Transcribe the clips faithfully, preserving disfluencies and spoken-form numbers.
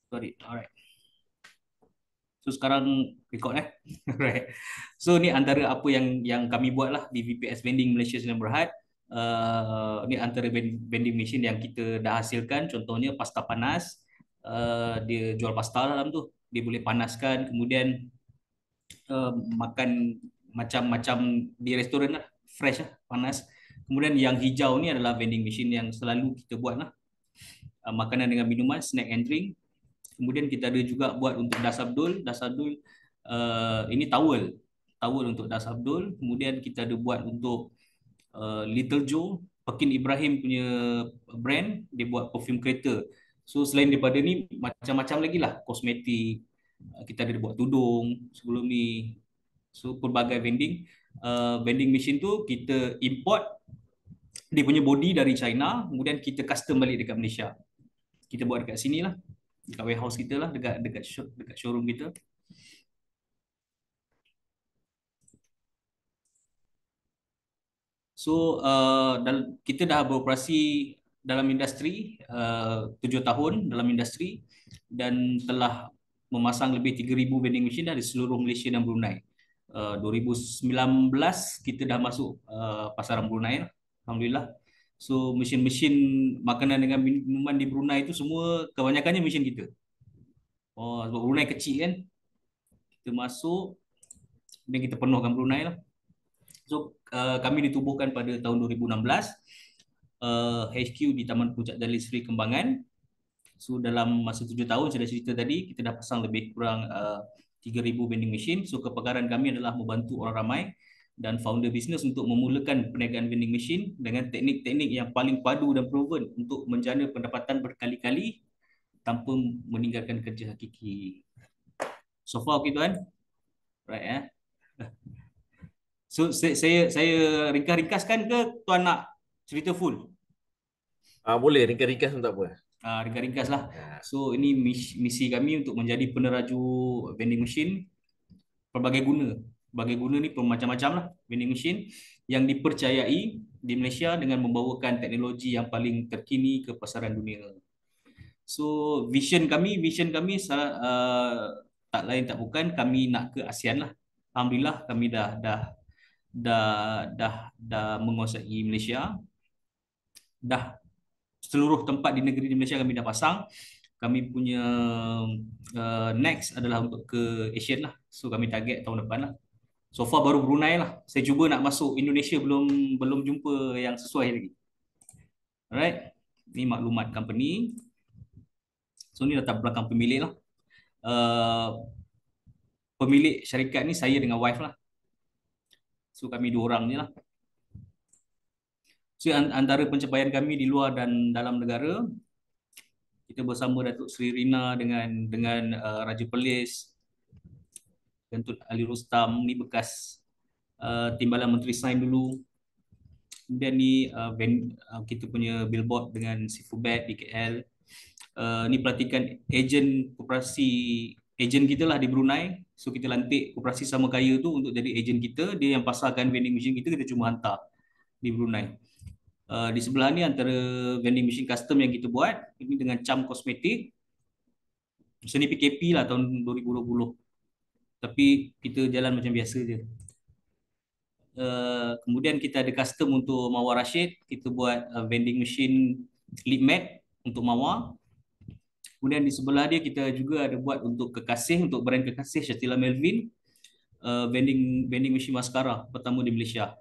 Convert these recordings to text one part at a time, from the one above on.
Sorry. Alright. So sekarang record eh. Alright. So ni antara apa yang yang kami buat lah di V P S Vending Malaysia Sdn Bhd. Uh, ni antara vending machine yang kita dah hasilkan. Contohnya pasta panas. Uh, dia jual pasta dalam tu. Dia boleh panaskan. Kemudian uh, makan macam-macam di restoran lah. Fresh lah, panas. Kemudian yang hijau ni adalah vending machine yang selalu kita buat lah. Uh, makanan dengan minuman, snack and drink. Kemudian kita ada juga buat untuk Das Abdul. Das Abdul uh, ini towel. Towel untuk Das Abdul. Kemudian kita ada buat untuk uh, Little Joe. Pekin Ibrahim punya brand. Dia buat perfume kereta. So selain daripada ni, macam-macam lagi lah. Kosmetik. Uh, kita ada buat tudung sebelum ni. So pelbagai vending. Uh, vending machine tu kita import dia punya body dari China. Kemudian kita custom balik dekat Malaysia. Kita buat dekat sini lah. Dekat warehouse kita lah, dekat dekat show, dekat showroom kita. So uh, kita dah beroperasi dalam industri uh, tujuh tahun dalam industri dan telah memasang lebih tiga ribu vending machine dah di seluruh Malaysia dan Brunei. Uh, dua ribu sembilan belas kita dah masuk uh, pasaran Brunei lah. Alhamdulillah. So mesin-mesin makanan dengan minuman di Brunei itu semua kebanyakannya mesin kita. Oh, sebab Brunei kecil kan. Kita masuk dan kita penuhkan Brunei lah. So uh, kami ditubuhkan pada tahun dua ribu enam belas, uh, H Q di Taman Puncak Jalil Seri Kembangan. So dalam masa tujuh tahun saya dah cerita tadi, kita dah pasang lebih kurang uh, tiga ribu vending machine. So kepakaran kami adalah membantu orang ramai dan founder bisnes untuk memulakan perniagaan vending machine dengan teknik-teknik yang paling padu dan proven untuk menjana pendapatan berkali-kali tanpa meninggalkan kerja hakiki. So far okay tuan? Right eh? So saya saya, saya ringkas-ringkaskan ke tuan nak cerita full? Ah, boleh ringkas-ringkas pun tak apa. Ah, ringkas-ringkas lah. Ya. So ini misi kami untuk menjadi peneraju vending machine pelbagai guna. Pelbagai guna ni macam-macam lah vending machine yang dipercayai di Malaysia dengan membawakan teknologi yang paling terkini ke pasaran dunia. So vision kami, vision kami uh, tak lain tak bukan kami nak ke ASEAN lah. Alhamdulillah kami dah dah dah dah dah menguasai Malaysia. Dah seluruh tempat di negeri di Malaysia kami dah pasang. Kami punya uh, next adalah untuk ke Asian lah. So kami target tahun depan lah. So far baru Brunei lah. Saya cuba nak masuk Indonesia belum belum jumpa yang sesuai lagi. Alright. Ini maklumat company. So ni latar belakang pemilik lah. Uh, pemilik syarikat ni saya dengan wife lah. So kami dua orang ni lah. So antara pencapaian kami di luar dan dalam negara, kita bersama Datuk Seri Rina dengan dengan uh, Raja Perlis, Datuk Ali Rustam, ni bekas uh, Timbalan Menteri Sains dulu. Kemudian ni uh, ben, uh, kita punya billboard dengan Seafood di K L. Uh, ni pelatihan ejen koperasi, ejen kita lah di Brunei. So kita lantik koperasi Sama Kaya tu untuk jadi ejen kita. Dia yang pasarkan vending machine kita, kita cuma hantar di Brunei. Uh, di sebelah ni antara vending machine custom yang kita buat, ini dengan cam kosmetik. Seni P K P lah tahun dua ribu dua puluh. Tapi kita jalan macam biasa je. Uh, kemudian kita ada custom untuk Mawar Rashid. Kita buat uh, vending machine lip matte untuk Mawar. Kemudian di sebelah dia kita juga ada buat untuk Kekasih, untuk brand Kekasih Shatila Melvin. Uh, vending vending machine maskara pertama di Malaysia.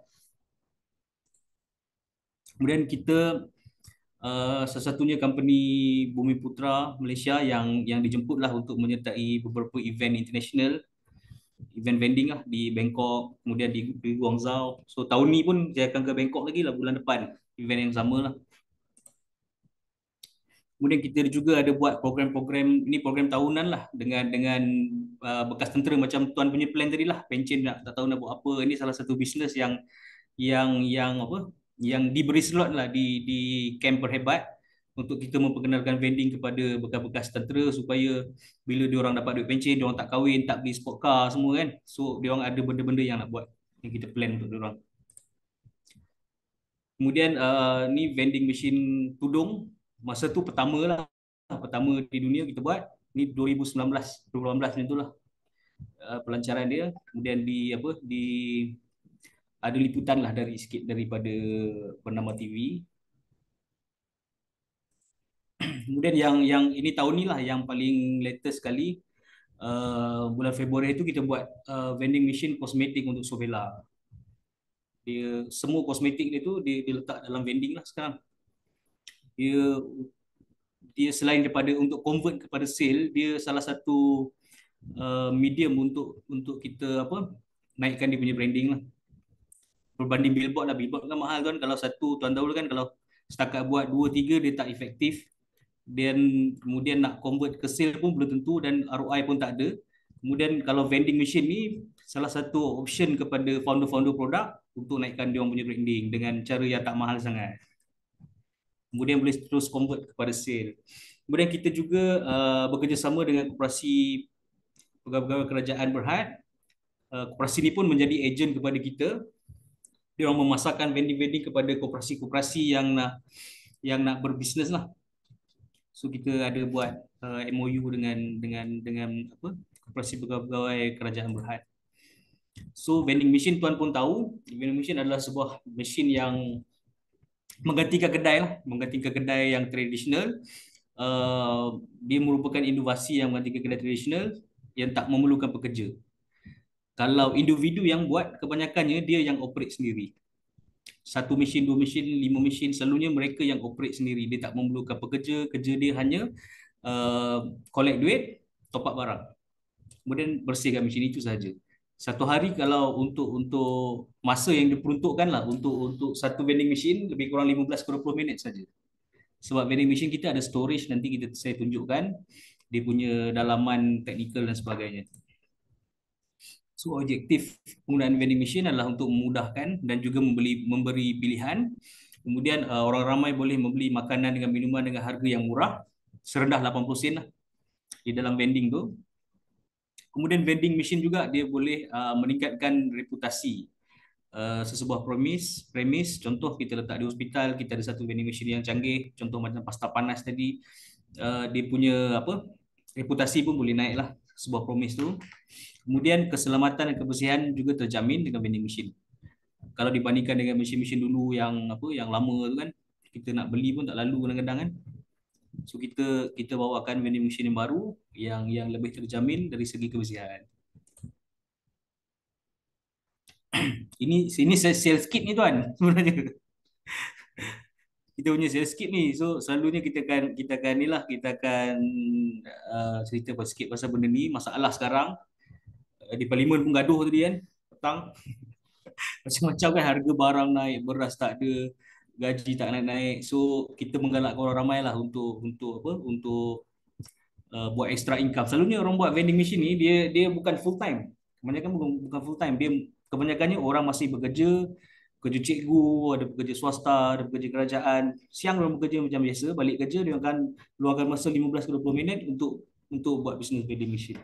Kemudian kita uh, sesatunya company Bumi Putra Malaysia yang yang dijemputlah untuk menyertai beberapa event international, event vending lah di Bangkok, kemudian di, di Guangzhou. So tahun ni pun saya akan ke Bangkok lagi lah bulan depan, event yang sama lah. Kemudian kita juga ada buat program-program, ini program tahunan lah dengan dengan uh, bekas tentera macam tuan punya plan tadi lah, pencen nak tak tahu nak buat apa. Ini salah satu bisnes yang yang yang apa? Yang diberi slot lah di di camp Perhebat untuk kita memperkenalkan vending kepada bekas-bekas tentera supaya bila diorang dapat duit pencen, diorang tak kahwin, tak beli sport car semua kan. So diorang ada benda-benda yang nak buat yang kita plan untuk diorang. Kemudian uh, ni vending machine tudung. Masa tu pertama lah, pertama di dunia kita buat. Ni dua ribu sembilan belas, dua ribu lapan belas macam itulah uh, pelancaran dia. Kemudian di apa di ada liputan lah dari sikit daripada bernama T V. Kemudian yang yang ini tahun ni lah yang paling latest sekali, uh, bulan Februari itu kita buat uh, vending machine kosmetik untuk Sovela. Dia semua kosmetik dia tu dia, dia letak dalam vending lah sekarang. Dia dia selain daripada untuk convert kepada sale, dia salah satu uh, medium untuk untuk kita apa naikkan dia punya branding lah. Berbanding billboard lah, billboard kan mahal kan, kalau satu tuan tahu kan, kalau setakat buat dua tiga dia tak efektif, dan kemudian nak convert ke sale pun belum tentu, dan R O I pun tak ada. Kemudian kalau vending machine ni salah satu option kepada founder-founder produk untuk naikkan dia orang punya branding dengan cara yang tak mahal sangat. Kemudian boleh terus convert kepada sale. Kemudian kita juga uh, bekerjasama dengan koperasi pegawai-pegawai kerajaan Berhad. Uh, koperasi ni pun menjadi ejen kepada kita. Dia orang memasarkan vending-vending kepada koperasi-koperasi yang nak yang nak berbisnes lah. So kita ada buat uh, M O U dengan dengan dengan apa koperasi pegawai-pegawai kerajaan Berhad. So vending machine tuan pun tahu, vending machine adalah sebuah mesin yang menggantikan kedai lah, menggantikan kedai yang tradisional. Uh, dia merupakan inovasi yang menggantikan kedai tradisional yang tak memerlukan pekerja. Kalau individu yang buat, kebanyakannya dia yang operate sendiri. Satu mesin, dua mesin, lima mesin, selalunya mereka yang operate sendiri. Dia tak memerlukan pekerja, kerja dia hanya uh, collect duit, top up barang. Kemudian bersihkan mesin, itu sahaja. Satu hari kalau untuk untuk masa yang diperuntukkan lah untuk untuk satu vending machine lebih kurang lima belas ke dua puluh minit saja. Sebab vending machine kita ada storage, nanti kita saya tunjukkan dia punya dalaman teknikal dan sebagainya. So objektif penggunaan vending machine adalah untuk memudahkan dan juga membeli memberi pilihan. Kemudian uh, orang ramai boleh membeli makanan dengan minuman dengan harga yang murah, serendah lapan puluh sen lah di dalam vending tu. Kemudian vending machine juga dia boleh uh, meningkatkan reputasi uh, sesebuah premis, premis. Contoh kita letak di hospital, kita ada satu vending machine yang canggih, contoh macam pasta panas tadi, uh, dia punya apa reputasi pun boleh naik lah sebuah premis tu. Kemudian keselamatan dan kebersihan juga terjamin dengan vending machine. Kalau dibandingkan dengan mesin-mesin dulu yang apa yang lama tu kan, kita nak beli pun tak lalu kadang-kadang kan. So kita kita bawakan vending machine yang baru yang yang lebih terjamin dari segi kebersihan. ini sini sales kit ni tuan sebenarnya. Kita punya sales kit ni. So selalunya kita akan kita akan nilah kita akan uh, cerita sikit pasal benda ni. Masalah sekarang uh, di parlimen pun gaduh tadi kan petang. Macam-macam kan, harga barang naik, beras tak ada, gaji tak naik-naik. So kita menggalakkan orang ramai lah untuk untuk apa untuk uh, buat extra income. Selalunya orang buat vending machine ni dia dia bukan full time. Kebanyakan bukan, bukan full time. Dia kebanyakannya orang masih bekerja, kerja cikgu, ada pekerja swasta, ada pekerja kerajaan. Siang orang bekerja macam biasa, balik kerja dia akan luangkan masa lima belas ke dua puluh minit untuk untuk buat bisnes vending machine.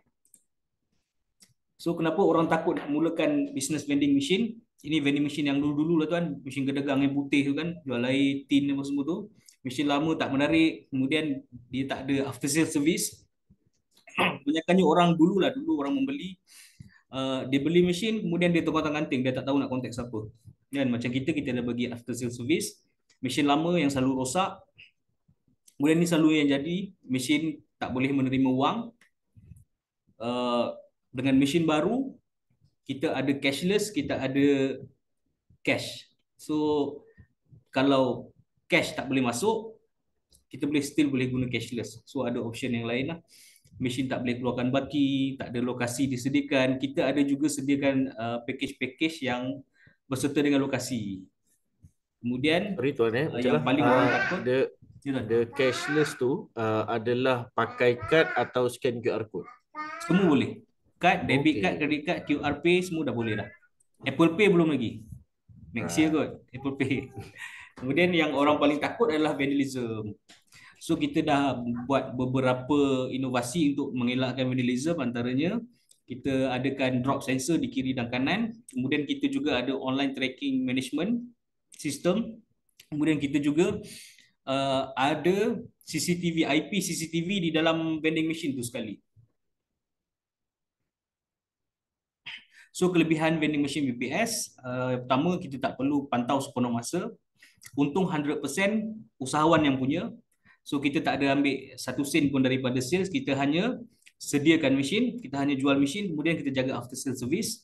So kenapa orang takut nak mulakan bisnes vending machine? Ini vending machine yang dulu-dulu lah tuan, mesin gedegang yang putih tu kan, jual air, tin dan semua tu. Mesin lama tak menarik, kemudian dia tak ada after sale service. Kebanyakannya orang dulu lah, dulu orang membeli, uh, dia beli mesin, kemudian dia terkontang-kanting, dia tak tahu nak kontak siapa. Dan macam kita, kita dah bagi after sale service, mesin lama yang selalu rosak, kemudian ni selalu yang jadi, mesin tak boleh menerima wang. Uh, dengan mesin baru, kita ada cashless, kita ada cash. So kalau cash tak boleh masuk, kita boleh still boleh guna cashless. So ada option yang lain lah. Mesin tak boleh keluarkan baki, tak ada lokasi disediakan. Kita ada juga sediakan uh, package-package yang berserta dengan lokasi. Kemudian Sorry tuan eh, uh, yang paling uh, orang takut, the, ya, the cashless tu uh, adalah pakai kad atau scan Q R code? semua boleh. Kad, debit Okay. card, credit card, Q R Pay, semua dah boleh dah. Apple Pay belum lagi. Next year kot, Apple Pay. Kemudian yang orang paling takut adalah vandalism. So kita dah buat beberapa inovasi untuk mengelakkan vandalism, antaranya kita adakan drop sensor di kiri dan kanan. Kemudian kita juga ada online tracking management system. Kemudian kita juga uh, ada C C T V, I P C C T V di dalam vending machine tu sekali. So kelebihan vending machine V P S, uh, pertama kita tak perlu pantau sepenuh masa. Untung one hundred percent usahawan yang punya. So kita tak ada ambil satu sen pun daripada sales, kita hanya sediakan mesin, kita hanya jual mesin, kemudian kita jaga after sales service.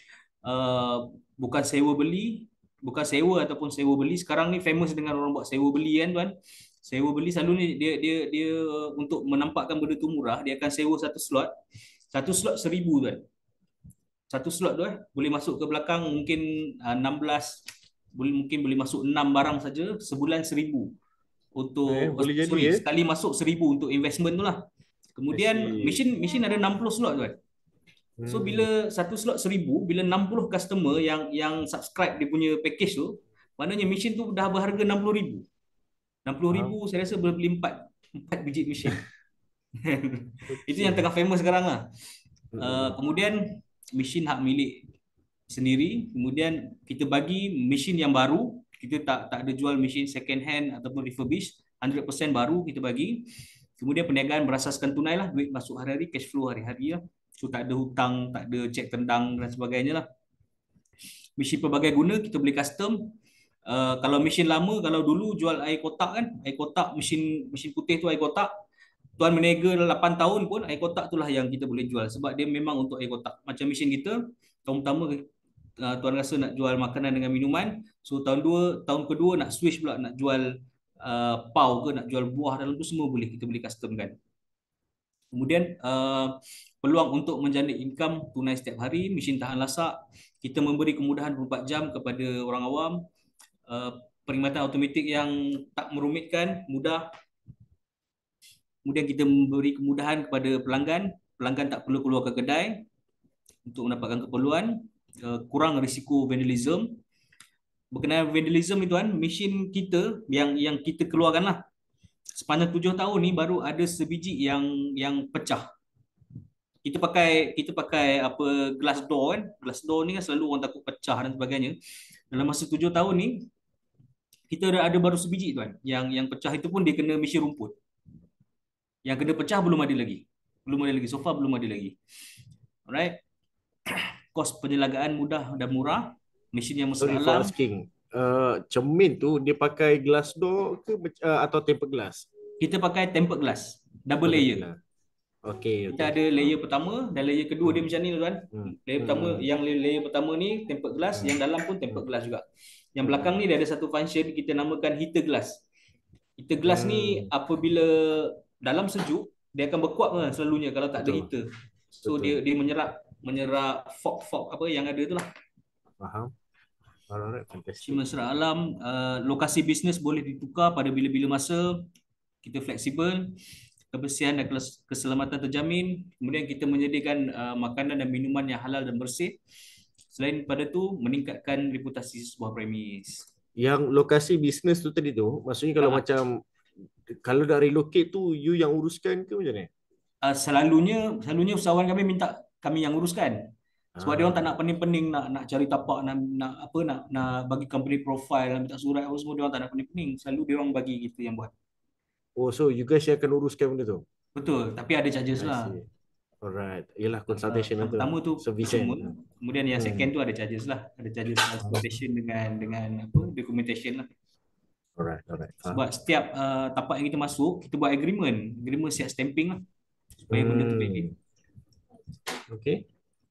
Uh, bukan sewa beli, bukan sewa ataupun sewa beli. Sekarang ni famous dengan orang buat sewa beli kan tuan. Sewa beli selalu ni dia dia dia untuk menampakkan benda tu murah, dia akan sewa satu slot. Satu slot seribu tuan. Satu slot tu eh boleh masuk ke belakang mungkin uh, enam belas, boleh mungkin boleh masuk enam barang saja, sebulan seribu Eh, untuk, boleh oh, jadi sorry, eh. sekali masuk seribu untuk investment tu lah. Kemudian mesin mesin ada enam puluh slot tuan. So Hmm. bila satu slot seribu, bila enam puluh customer yang yang subscribe dia punya package tu, maknanya mesin tu dah berharga enam puluh ribu. enam puluh ribu saya rasa boleh beli empat empat biji mesin. Itu yang tengah famous sekarang lah. Uh, kemudian mesin hak milik sendiri, kemudian kita bagi mesin yang baru, kita tak tak ada jual mesin second hand ataupun refurbish, one hundred percent baru kita bagi. Kemudian perniagaan berasaskan tunai lah, duit masuk hari-hari, cash flow hari-hari lah. So tak ada hutang, tak ada cek tendang dan sebagainya lah. Mesin pelbagai guna kita beli custom. Uh, kalau mesin lama, kalau dulu jual air kotak kan, air kotak mesin mesin putih tu air kotak. Tuan berniaga lapan tahun pun air kotak itulah yang kita boleh jual sebab dia memang untuk air kotak. Macam mesin kita, tahun pertama uh, tuan rasa nak jual makanan dengan minuman, so tahun dua, tahun kedua nak switch pula nak jual uh, pau ke, nak jual buah dalam tu semua boleh kita boleh custom kan. Kemudian uh, peluang untuk menjana income tunai setiap hari, mesin tahan lasak, kita memberi kemudahan dua puluh empat jam kepada orang awam, uh, perkhidmatan automatik yang tak merumitkan, mudah. Kemudian kita memberi kemudahan kepada pelanggan, pelanggan tak perlu keluar ke kedai untuk mendapatkan keperluan, uh, kurang risiko vandalism. Berkenaan vandalism ni tuan, mesin kita yang yang kita keluarkan lah, sepanjang tujuh tahun ni baru ada sebiji yang yang pecah. Kita pakai kita pakai apa glass door kan, glass door ni kan selalu orang takut pecah dan sebagainya. Dalam masa tujuh tahun ni kita ada, ada baru sebiji tuan, yang yang pecah itu pun dia kena mesin rumput. Yang kena pecah belum ada lagi. Belum ada lagi. So far belum ada lagi. Alright. Kos penjelagaan mudah dan murah. Mesin yang mesra Sorry for alam. asking. Uh, cermin tu dia pakai glass door ke uh, atau tempered glass? Kita pakai tempered glass. Double Oh, layer. glass. Okay, Kita okay. ada layer pertama dan layer kedua Hmm. dia macam ni tuan. Hmm. Layer Hmm. pertama, yang layer pertama ni tempered glass, Hmm. yang dalam pun tempered glass juga. Yang Hmm. belakang ni dia ada satu function kita namakan heater glass. Heater glass Hmm. ni apabila dalam sejuk dia akan berkuat kan selalunya kalau tak ada Betul. heater. So Betul. dia dia menyerap menyerap fog-fog apa yang ada tu lah. Faham. Alright, fantastic. Mesin mesra alam, uh, lokasi bisnes boleh ditukar pada bila-bila masa. Kita fleksibel, kebersihan dan keselamatan terjamin. Kemudian kita menyediakan uh, makanan dan minuman yang halal dan bersih. Selain pada tu, meningkatkan reputasi sebuah premis. Yang lokasi bisnes tu tadi tu, maksudnya kalau Ah. macam kalau nak relocate tu you yang uruskan ke macam ni? Uh, selalunya selalunya usahawan kami minta kami yang uruskan. Sebab Ah. dia orang tak nak pening-pening nak nak cari tapak, nak nak apa nak nak bagi company profile, nak minta surat apa semua, dia orang tak nak pening-pening. Selalu dia orang bagi kita yang buat. Oh, so you guys yang akan uruskan benda tu? Betul, tapi ada charges I lah. see. Alright. Yalah consultation Uh, yang tu. pertama tu Service semua. kan? Kemudian yang Hmm. second tu ada charges lah. Ada charges transportation dengan dengan apa documentation lah. Alright, alright. Sebab setiap uh, tapak yang kita masuk, kita buat agreement. Agreement siap stamping lah. Supaya benda tu valid. Okay.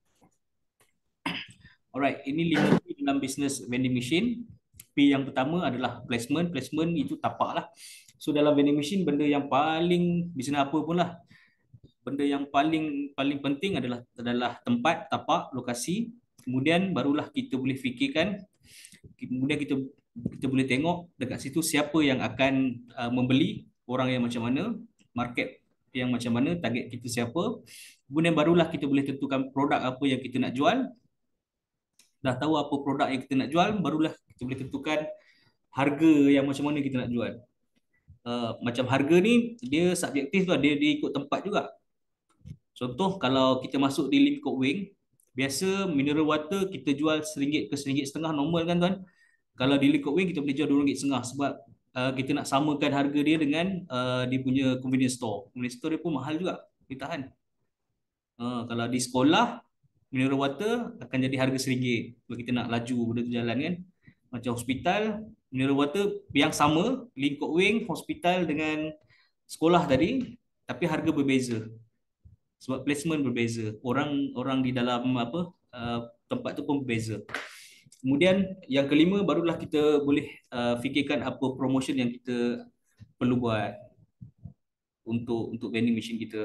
Alright, ini lima P dalam business vending machine. P yang pertama adalah placement. Placement itu tapak lah. So dalam vending machine, benda yang paling, bisnes apa pun lah, benda yang paling paling penting adalah adalah tempat, tapak, lokasi. Kemudian barulah kita boleh fikirkan, kemudian kita kita boleh tengok dekat situ siapa yang akan uh, membeli, orang yang macam mana, market yang macam mana, target kita siapa. Kemudian barulah kita boleh tentukan produk apa yang kita nak jual. Dah tahu apa produk yang kita nak jual, barulah kita boleh tentukan harga yang macam mana kita nak jual. Uh, macam harga ni dia subjektif lah, dia, dia ikut tempat juga. Contoh kalau kita masuk di Lim Kok Wing, biasa mineral water kita jual seringgit ke seringgit setengah normal kan tuan. Kalau di Lim Kok Wing kita boleh jual dua ringgit setengah sebab uh, kita nak samakan harga dia dengan uh, dia punya convenience store. Convenience store dia pun mahal juga, ditahan. Uh, kalau di sekolah, mineral water akan jadi harga seringgit kalau kita nak laju benda tu jalan kan. Macam hospital, mineral water yang sama, lingkup wing, hospital dengan sekolah tadi, tapi harga berbeza. Sebab placement berbeza. Orang orang di dalam apa uh, tempat tu pun berbeza. Kemudian yang kelima barulah kita boleh uh, fikirkan apa promotion yang kita perlu buat untuk untuk vending machine kita.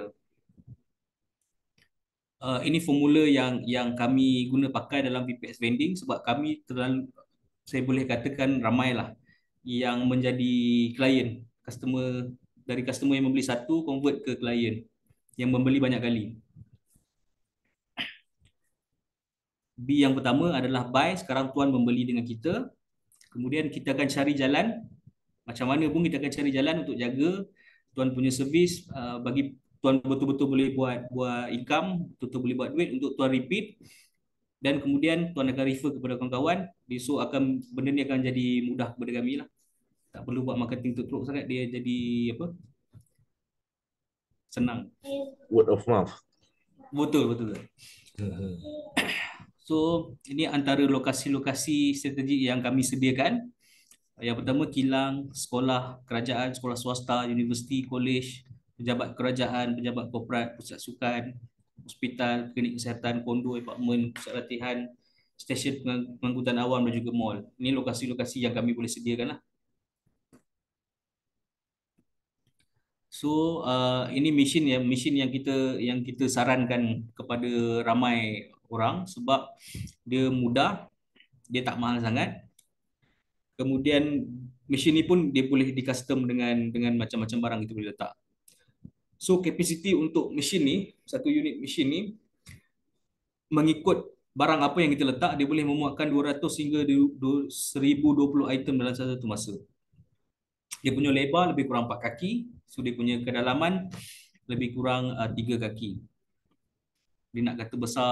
Uh, ini formula yang yang kami guna pakai dalam V P S vending sebab kami terlalu, saya boleh katakan ramailah yang menjadi klien, customer, dari customer yang membeli satu convert ke klien yang membeli banyak kali. B yang pertama adalah buy, sekarang tuan membeli dengan kita. Kemudian kita akan cari jalan, macam mana pun kita akan cari jalan untuk jaga tuan punya servis, uh, bagi tuan betul-betul boleh buat buat income, betul-betul boleh buat duit untuk tuan repeat. Dan kemudian tuan akan refer kepada kawan-kawan. So akan, benda ni akan jadi mudah kepada kami lah. Tak perlu buat marketing teruk sangat, dia jadi apa, senang. Word of mouth. Betul, betul. So ini antara lokasi-lokasi strategik yang kami sediakan. Yang pertama kilang, sekolah kerajaan, sekolah swasta, universiti, kolej, pejabat kerajaan, pejabat korporat, pusat sukan, hospital, klinik kesihatan, kondo, apartmen, pusat latihan, stesen pengangkutan awam dan juga mall. Ini lokasi-lokasi yang kami boleh sediakan lah. So uh, ini mesin ya, mesin yang kita yang kita sarankan kepada ramai orang sebab dia mudah, dia tak mahal sangat. Kemudian mesin ni pun dia boleh di custom dengan dengan macam-macam barang kita boleh letak. So kapasiti untuk mesin ni, satu unit mesin ni mengikut barang apa yang kita letak, dia boleh memuatkan dua ratus hingga seribu dua puluh item dalam satu masa. Dia punya lebar lebih kurang empat kaki, so dia punya kedalaman lebih kurang uh, tiga kaki. Dia nak kata besar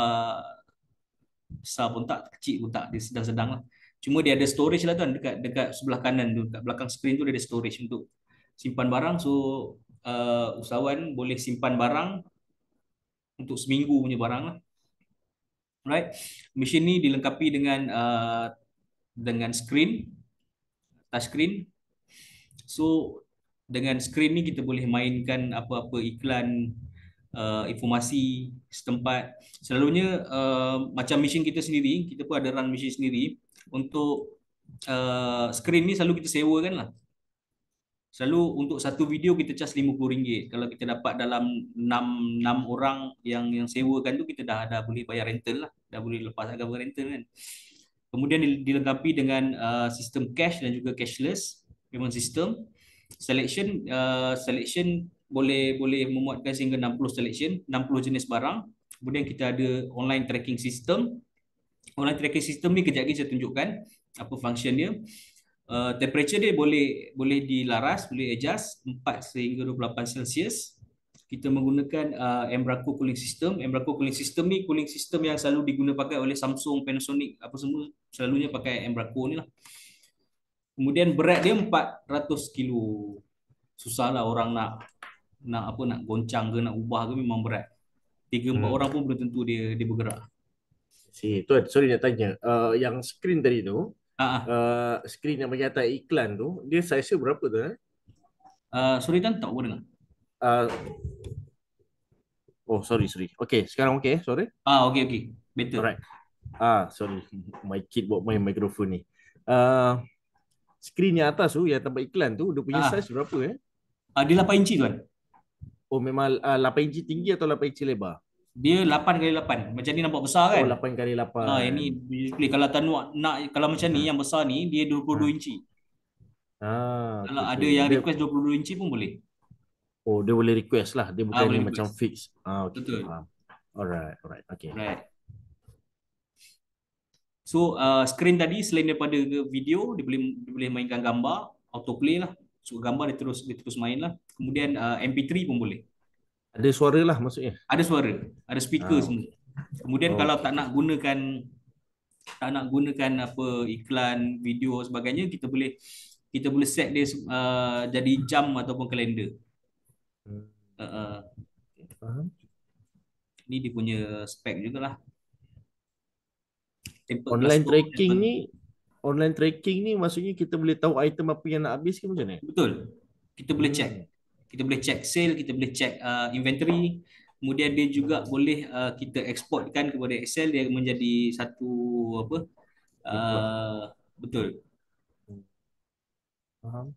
besar pun tak, kecil pun tak, dia sedang-sedang lah. Cuma dia ada storage lah tuan, dekat dekat sebelah kanan tu, dekat belakang skrin tu dia ada storage untuk simpan barang. So uh, usahawan boleh simpan barang untuk seminggu punya barang lah. Right. Mesin ni dilengkapi dengan uh, dengan skrin, touch screen. So dengan skrin ni kita boleh mainkan apa-apa iklan, uh, informasi setempat. Selalunya uh, macam mesin kita sendiri, kita pun ada run mesin sendiri. Untuk uh, skrin ni selalu kita sewakan lah. Selalu untuk satu video kita charge lima puluh ringgit. Kalau kita dapat dalam enam, enam orang yang yang sewakan tu, kita dah dah boleh bayar rental lah. Dah boleh lepas harga rental kan. Kemudian dilengkapi dengan uh, sistem cash dan juga cashless payment system. Selection uh, selection boleh boleh memuatkan sehingga enam puluh selection, enam puluh jenis barang. Kemudian kita ada online tracking system. Online tracking system ni kejap lagi saya tunjukkan apa function dia. Uh, temperature dia boleh boleh dilaras, boleh adjust empat sehingga dua puluh lapan Celsius. Kita menggunakan uh, Embraco cooling system. Embraco cooling system ni cooling system yang selalu digunakan pakai oleh Samsung, Panasonic, apa semua selalunya pakai Embraco ni lah. Kemudian berat dia empat ratus kilo. Susahlah orang nak nak apa nak goncang ke nak ubah ke, memang berat. Tiga empat hmm. orang pun belum tentu dia dia bergerak. Si tuan, sorry nak tanya. Uh, yang skrin tadi tu, uh-huh. uh, skrin yang bagi atas iklan tu, dia saiz berapa tu eh? Uh, sorry tuan, tak apa dengar. Uh, oh sorry sorry. Okay, sekarang okay, sorry. Ah okay okay, better. Alright. Ah sorry, my kid bawa main mikrofon ni. Uh, skrin yang atas tu, yang tempat iklan tu, dia punya uh. saiz berapa eh? Uh, dia lapan inci tuan. Oh memang uh, lapan inci tinggi atau lapan inci lebar? Dia lapan kali lapan. Macam ni nampak besar kan? Oh lapan kali lapan. Ah ini basically kalau tuan nak kalau macam ni yang besar ni dia dua puluh dua ah. inci. Ah, kalau okay, ada okay. yang Dia... request dua puluh dua inci pun boleh. Oh, dia boleh request lah. Dia bukan ah, macam fix. Ah, okay. Betul. Ah. Alright, alright. Okay. Right. So, uh, skrin tadi selain daripada video, dia boleh dia boleh mainkan gambar, autoplay lah. So, gambar dia terus dia terus main lah. Kemudian uh, M P three pun boleh. Ada suara lah maksudnya? Ada suara. Ada speaker ah. semua. Kemudian oh. kalau tak nak gunakan tak nak gunakan apa iklan, video sebagainya, kita boleh kita boleh set dia uh, jadi jam ataupun kalender. Hmm. Uh, uh, Faham. ni dia punya spek jugalah. Template Online custom, tracking template. ni, online tracking ni maksudnya kita boleh tahu item apa yang nak habis ke macam mana? Betul. Kita boleh check. Hmm. Kita boleh check sale, kita boleh check uh, inventory. Kemudian dia juga boleh uh, kita exportkan kepada Excel, dia menjadi satu apa? Report. Uh, betul. Hmm. Faham.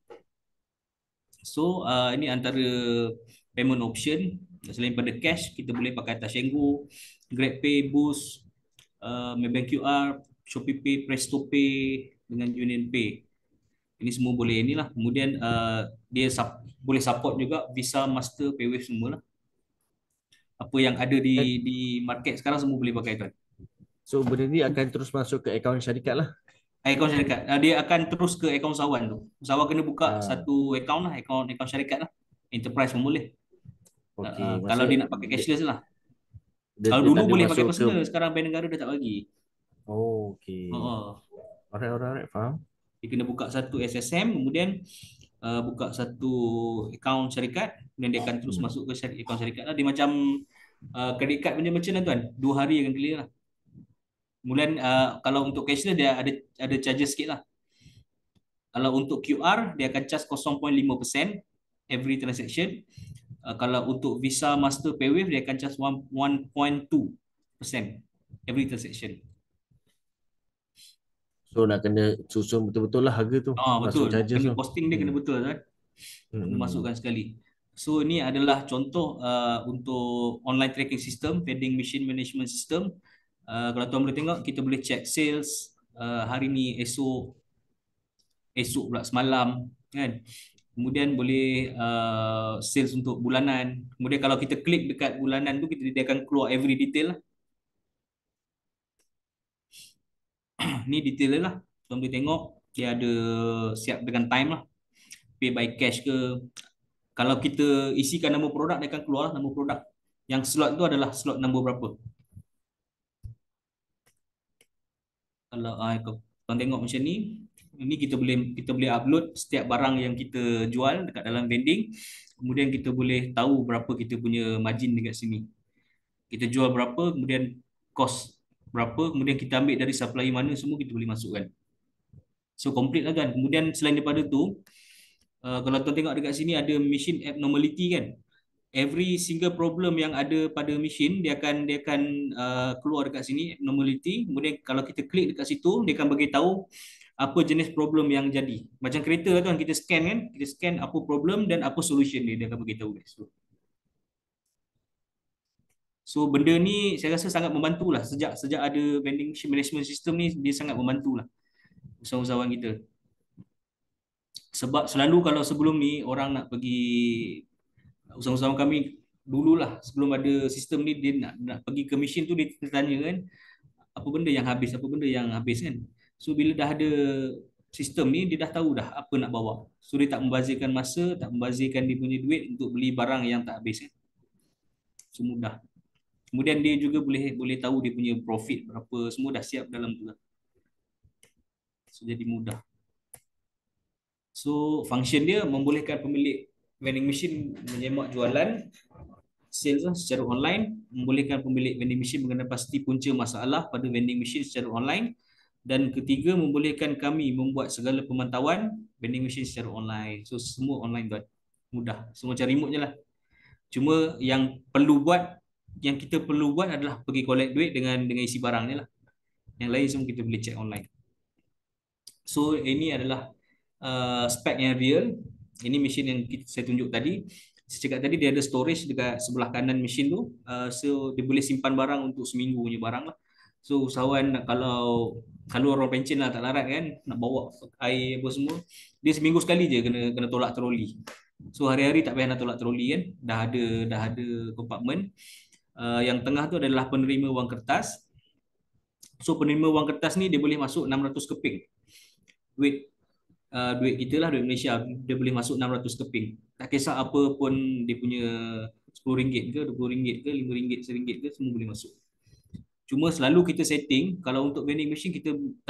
So uh, ini antara payment option. Selain pada cash, kita boleh pakai Tashengo, GrabPay, Boost, uh, Maybank Q R, Shopee Pay, Presto Pay dengan Union Pay. Ini semua boleh inilah. Kemudian uh, dia sup, boleh support juga Visa, Master, Paywave semua lah. Apa yang ada And, di di market sekarang semua boleh pakai tuan. so benda ni akan terus masuk ke akaun syarikat lah. Akaun syarikat. Uh, dia akan terus ke akaun usahawan tu. Usahawan kena buka Ah, satu akaun lah, akaun akaun syarikat lah. Enterprise pun boleh. Uh, uh, okey. kalau Maksudnya dia nak pakai dia, cashless lah. dia, Kalau dia dulu tak ada boleh pakai masuk ke. personal, sekarang bank negara dah tak bagi. Oh, okey. Uh, Alright, alright, alright. Faham. dia kena buka satu S S M, kemudian uh, buka satu akaun syarikat, dan dia akan terus Hmm. masuk ke syarikat, akaun syarikat lah. Dia macam uh, credit card punya macam lah tuan. Dua hari akan clear lah. Kemudian uh, kalau untuk cashless dia ada ada charges sikit lah. Kalau untuk Q R dia akan charge zero perpuluhan lima peratus every transaction. Uh, kalau untuk Visa, Master, Paywave dia akan charge one perpuluhan dua peratus every transaction. So nak kena susun betul-betul lah harga tu. Ah Masuk betul. charges Kena tu. posting dia kena Hmm. betul kan. Kena Hmm. masukkan sekali. So ini adalah contoh uh, untuk online tracking system, vending machine management system. Uh, kalau tuan boleh tengok, kita boleh check sales uh, hari ni, esok, esok pula semalam kan. Kemudian boleh uh, sales untuk bulanan. Kemudian kalau kita klik dekat bulanan tu, kita dia akan keluar every detail lah. Ni detail dia lah. Tuan boleh tengok dia ada siap dengan time lah. Pay by cash ke. Kalau kita isikan nama produk, dia akan keluar nama produk. Yang slot tu adalah slot nombor berapa. Kalau uh, tuan tengok macam ni, ini kita boleh kita boleh upload setiap barang yang kita jual dekat dalam vending. Kemudian kita boleh tahu berapa kita punya margin dekat sini. Kita jual berapa, kemudian cost berapa, kemudian kita ambil dari supplier mana, semua kita boleh masukkan. So complete lah kan. Kemudian selain daripada tu, uh, kalau tuan tengok dekat sini ada machine abnormality kan. Every single problem yang ada pada machine dia akan dia akan uh, keluar dekat sini abnormality. Kemudian kalau kita klik dekat situ, dia akan bagi tahu apa jenis problem yang jadi. Macam kereta lah tuan, kita scan kan, kita scan apa problem dan apa solution dia, dia akan bagi tahu guys. So, so benda ni saya rasa sangat membantu lah. Sejak sejak ada vending machine management system ni, dia sangat membantu lah usahawan-usahawan kita. Sebab selalu kalau sebelum ni orang nak pergi, usahawan-usahawan kami dululah sebelum ada sistem ni, dia nak, nak pergi ke mesin tu, dia tanya kan apa benda yang habis, apa benda yang habis kan. So bila dah ada sistem ni, dia dah tahu dah apa nak bawa. So dia tak membazirkan masa, tak membazirkan dia punya duit untuk beli barang yang tak habis kan. So mudah. Kemudian dia juga boleh boleh tahu dia punya profit berapa, semua dah siap dalam tu lah. So jadi mudah. So function dia membolehkan pemilik vending machine menyemak jualan sales lah secara online, membolehkan pemilik vending machine mengenal pasti punca masalah pada vending machine secara online, dan ketiga membolehkan kami membuat segala pemantauan vending machine secara online. So semua online buat mudah. So macam remote je lah. Cuma yang perlu buat, yang kita perlu buat adalah pergi collect duit dengan dengan isi barang je lah. Yang lain semua kita boleh check online. So ini adalah uh, spek yang real. Ini mesin yang kita, saya tunjuk tadi. Saya cakap tadi dia ada storage dekat sebelah kanan mesin tu. Uh, so dia boleh simpan barang untuk seminggu punya barang lah. So usahawan nak, kalau kalau orang pencen lah tak larat kan, nak bawa air apa semua, dia seminggu sekali je kena kena tolak troli. So hari-hari tak payah nak tolak troli kan. Dah ada dah ada kompartmen. Uh, yang tengah tu adalah penerima wang kertas. So penerima wang kertas ni dia boleh masuk enam ratus keping. Duit uh, duit kita lah, duit Malaysia, dia boleh masuk enam ratus keping. Tak kisah apa pun dia punya, sepuluh ringgit ke, dua puluh ringgit ke, lima ringgit, satu ringgit ke, semua boleh masuk. Cuma selalu kita setting, kalau untuk vending machine kita tak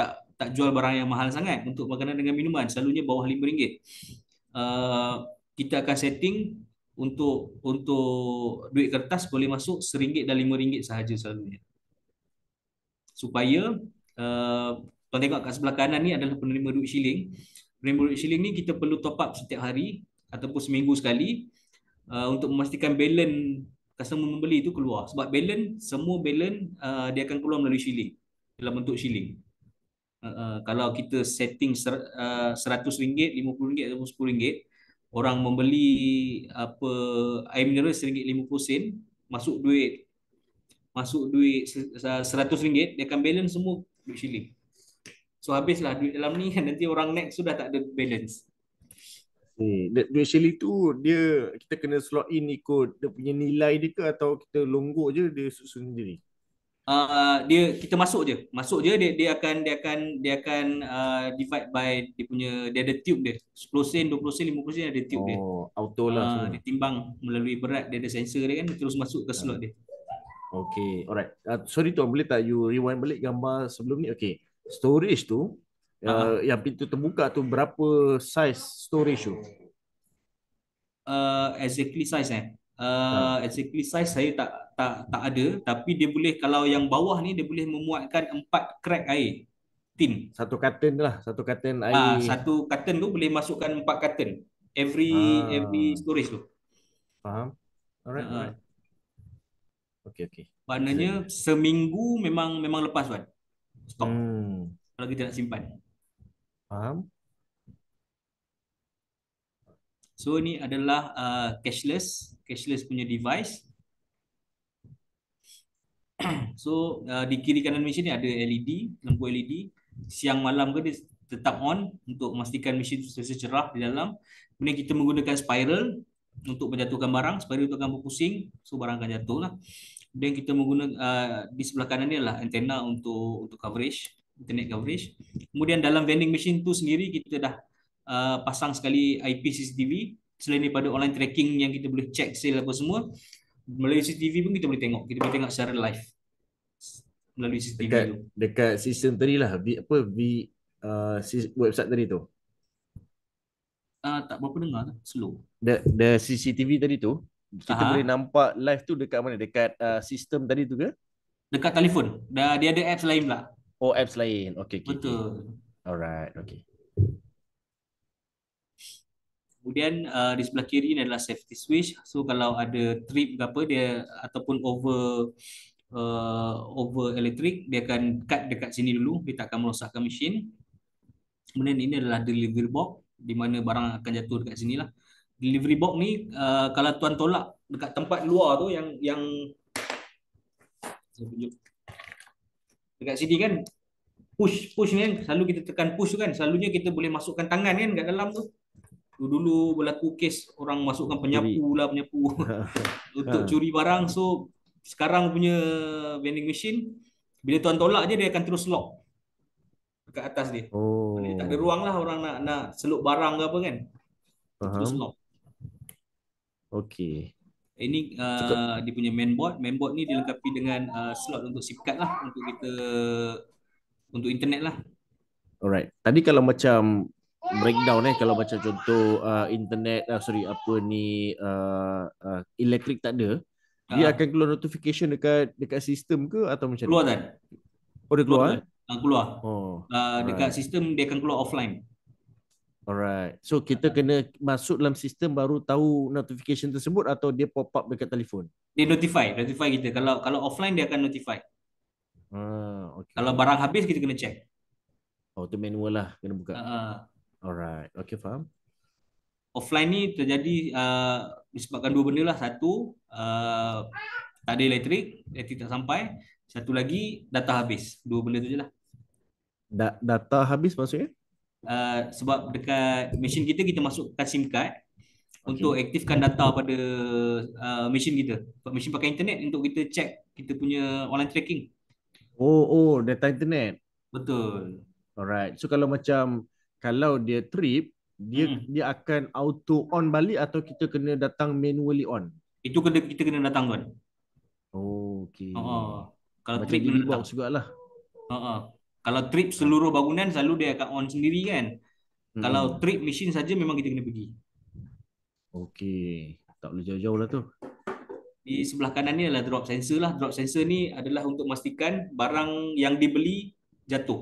tak jual barang yang mahal sangat untuk makanan dengan minuman, selalunya bawah lima ringgit. Uh, kita akan setting untuk untuk duit kertas boleh masuk seringgit dan lima ringgit sahaja selalunya. Supaya uh, tuan tengok kat sebelah kanan ni adalah penerima duit shilling. Penerima duit shilling ni kita perlu top up setiap hari ataupun seminggu sekali uh, untuk memastikan balance customer membeli itu keluar. Sebab balance, semua balance uh, dia akan keluar melalui shilling, dalam bentuk shilling. Uh, uh, kalau kita setting ser, uh, seratus ringgit, lima puluh ringgit atau sepuluh ringgit, orang membeli apa air mineral seringgit lima puluh sen, masuk duit masuk duit seratus ringgit, dia akan balance semua duit shilling. So habislah duit dalam ni, nanti orang next sudah tak ada balance. Hmm. Duit shilling tu dia kita kena slot in ikut dia punya nilai dia ke atau kita longgok je dia susun sendiri? Uh, dia kita masuk je, masuk je dia dia akan dia akan dia akan uh, divide by dia punya, dia ada tube dia sepuluh sen, dua puluh sen, lima puluh sen, ada tube dia. Oh, auto lah Uh, semua. dia timbang melalui berat, dia ada sensor dia kan, terus masuk ke slot Ha. dia. Okay, alright. Uh, sorry tuan, boleh tak you rewind balik gambar sebelum ni? Okay, storage tu, uh, Uh, yang pintu terbuka tu berapa size storage tu? uh, exactly size eh. Uh, Ha. exactly size saya tak tak tak ada, tapi dia boleh, kalau yang bawah ni dia boleh memuatkan empat crack air tin. Satu carton lah, satu carton Ah, air. satu carton tu boleh masukkan empat carton every every Ah, storage tu. faham. Alright, alright. Uh, Okay, okay. maknanya Excellent. seminggu memang memang lepas kan stok Hmm, kalau kita nak simpan. faham. So ni adalah uh, cashless, cashless punya device. So uh, di kiri kanan mesin ni ada L E D, lampu L E D. Siang malam ke dia tetap on untuk memastikan mesin tu sentiasa cerah di dalam. Kemudian kita menggunakan spiral untuk menjatuhkan barang. Spiral tu akan berpusing, so barang akan jatuh lah. Kemudian kita menggunakan uh, di sebelah kanan ni adalah antena untuk untuk coverage, internet coverage. Kemudian dalam vending machine tu sendiri kita dah uh, pasang sekali I P C C T V. Selain daripada online tracking yang kita boleh check sale apa semua, melalui C C T V pun kita boleh tengok. Kita boleh tengok secara live melalui C C T V Dekat tu. dekat sistem tadi lah, v, apa v uh, website tadi tu. Uh, tak berapa dengar tak? Slow. The, the C C T V tadi tu, kita boleh Aha. nampak live tu dekat mana? Dekat uh, sistem tadi tu ke? Dekat telefon. Dah dia ada apps lain pula. Oh, apps lain. Okay, okay, okay. Betul. Alright, okay. Kemudian uh, di sebelah kiri ni adalah safety switch. So kalau ada trip ke apa dia ataupun over uh, over elektrik, dia akan cut dekat sini dulu, dia tak akan merosakkan mesin. Kemudian ini adalah delivery box di mana barang akan jatuh dekat sini lah. Delivery box ni uh, kalau tuan tolak dekat tempat luar tu yang yang saya tunjuk. Dekat sini kan push push ni kan, selalu kita tekan push tu kan, selalunya kita boleh masukkan tangan kan kat dalam tu. Dulu berlaku kes orang masukkan Curi. penyapu lah, penyapu untuk Ha. curi barang. So sekarang punya vending machine, bila tuan tolak je dia akan terus lock dekat atas dia. Maknanya tak ada Oh, ruang lah orang nak nak celup barang ke apa kan. Dia terus faham. lock. Okay. Ini Cakap, uh, dia punya mainboard. Mainboard ni dilengkapi dengan uh, slot untuk SIM card lah, untuk kita untuk internet lah. alright. Tadi kalau macam breakdown eh, kalau macam contoh uh, internet, uh, sorry, apa ni, uh, uh, elektrik tak ada, dia Uh, akan keluar notification dekat dekat sistem ke atau macam ni? keluar kan? Oh, dia Keluar keluar kan? eh? Uh, keluar. Oh, Uh, dekat alright. sistem dia akan keluar offline. Alright. So kita kena masuk dalam sistem baru tahu notification tersebut atau dia pop up dekat telefon? Dia notify, notify kita. Kalau kalau offline dia akan notify. Ah, okay, Kalau okay. barang habis kita kena check. Oh, tu manual lah kena buka. Uh, Alright. Okay, faham. offline ni terjadi uh, disebabkan dua benda lah. Satu, uh, tak ada elektrik, elektrik tak sampai. Satu lagi, data habis. Dua benda tu je lah. Da- data habis maksudnya? Uh, sebab dekat mesin kita, kita masukkan SIM card untuk Okay. aktifkan data pada uh, mesin kita. Mesin pakai internet untuk kita check kita punya online tracking. Oh, oh, data internet. Betul. Alright. So kalau macam kalau dia trip, dia Mm-mm. dia akan auto on balik atau kita kena datang manually on? Itu kena kita kena datang tuan. Oh, Uh, okay. uh. Kalau Macam trip kena D B datang. box jugalah. Uh, uh. Kalau trip seluruh bangunan selalu dia akan on sendiri kan. Kalau Mm-mm. trip mesin saja memang kita kena pergi. Okey. Tak boleh jauh-jauh lah tu. Di sebelah kanan ni adalah drop sensor lah. Drop sensor ni adalah untuk memastikan barang yang dibeli jatuh.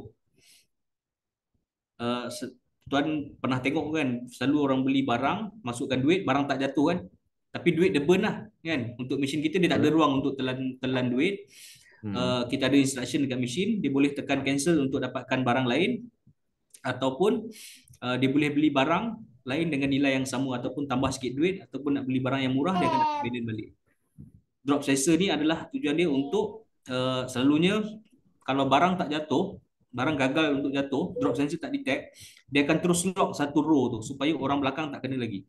Uh, tuan pernah tengok kan, selalu orang beli barang, masukkan duit, barang tak jatuh kan. Tapi duit dia burn lah kan. Untuk mesin kita dia tak ada Betul? ruang untuk telan telan duit. Mm-mm. Uh, kita ada instruction dekat mesin, dia boleh tekan cancel untuk dapatkan barang lain, ataupun uh, dia boleh beli barang lain dengan nilai yang sama ataupun tambah sikit duit, ataupun nak beli barang yang murah dia akan dapat abandon balik. Drop sensor ni adalah tujuan dia untuk uh, selalunya kalau barang tak jatuh, barang gagal untuk jatuh, drop sensor tak detect, dia akan terus lock satu row tu supaya orang belakang tak kena lagi.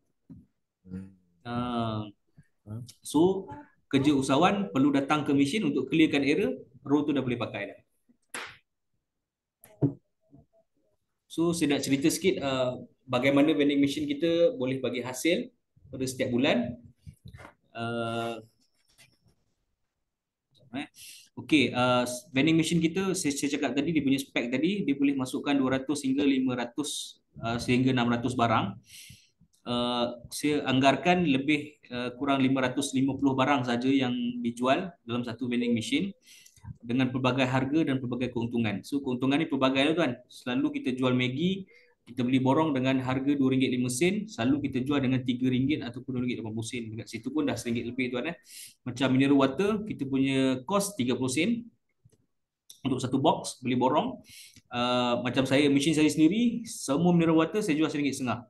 Uh, so kerja usahawan perlu datang ke mesin untuk clearkan error, row tu dah boleh pakai dah. So saya nak cerita sikit uh, bagaimana vending machine kita boleh bagi hasil pada setiap bulan. Uh, eh. Okey, uh, vending machine kita saya, saya cakap tadi dia punya spek tadi dia boleh masukkan dua ratus hingga lima ratus uh, sehingga enam ratus barang. Uh, saya anggarkan lebih uh, kurang lima ratus lima puluh barang saja yang dijual dalam satu vending machine dengan pelbagai harga dan pelbagai keuntungan. So keuntungan ni pelbagai lah tuan. Selalu kita jual Maggi, kita beli borong dengan harga dua ringgit lima sen, selalu kita jual dengan tiga ringgit ataupun dua ringgit lapan puluh sen. Dekat situ pun dah seringgit lebih tuan eh. Macam mineral water, kita punya cost tiga puluh sen untuk satu box beli borong. Uh, macam saya, mesin saya sendiri, semua mineral water saya jual seringgit setengah.